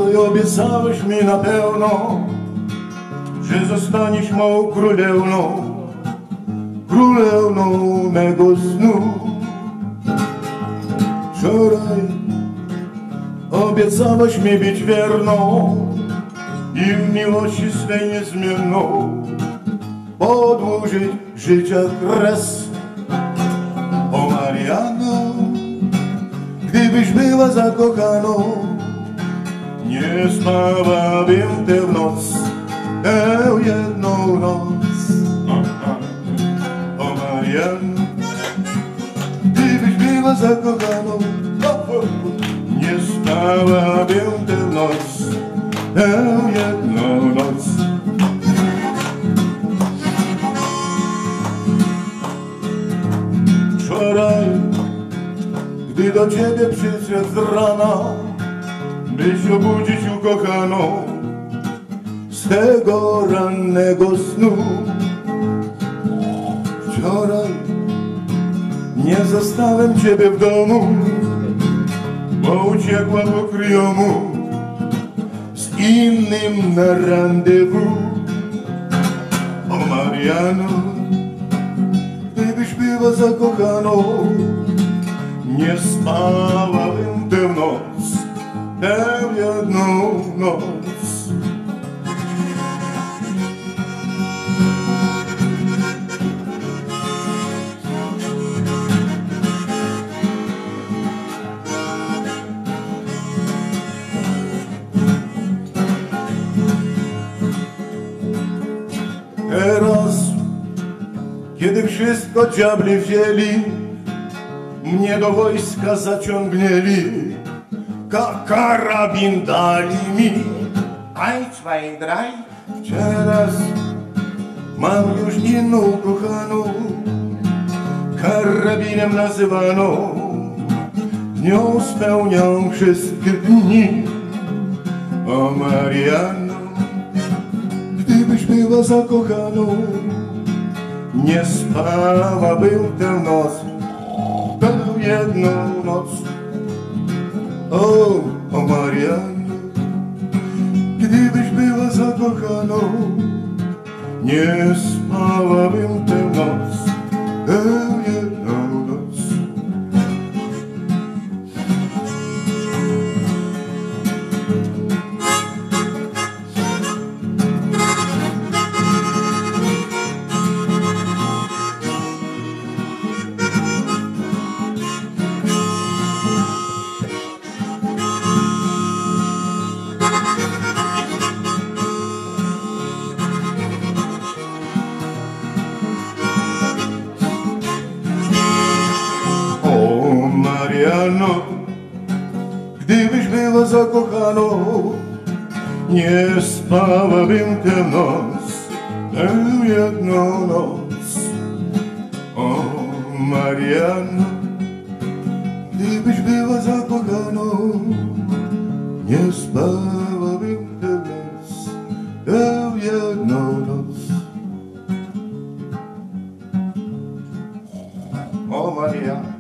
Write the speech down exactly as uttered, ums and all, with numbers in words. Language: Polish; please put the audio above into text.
Oj, obiecałeś mi na pewno, że zostaniesz mą królewną, królewną mego snu. Wczoraj obiecałaś mi być wierną i w miłości swej niezmienną podłużyć życia kres. O Mariano, gdybyś była zakochaną, nie spałabym tę w noc, tę jedną noc. O Mariano, gdybyś była zakochaną, nie spałabym tę noc, tę jedną noc. Wczoraj, gdy do ciebie przyszedł z rana, byś obudzić ukochaną z tego rannego snu. Wczoraj nie zastałem ciebie w domu, bo uciekła po kryjomu z innym na rendezvous. O Mariano, gdybyś była zakochaną, nie spałabym tę noc, tę jedną noc. Teraz, kiedy wszystko diabli wzięli, mnie do wojska zaciągnęli, ka karabin dali mi. Ein, zwei, drei. Teraz mam już inną kochaną, karabinem nazywaną, nią spełniam wszystkie dni. O Mariano, gdybyś była zakochaną, nie spałabym tę noc, tę jedną noc. O, o Mariano, gdybyś była zakochaną, nie spałabym tę noc, tę jedną noc. O Mariano, gdybyś była zakochaną, nie spałabym tę noc, tę jedną noc. O Mariano, gdybyś była zakochaną, nie spałabym tę noc, tę jedną noc. O Mariano.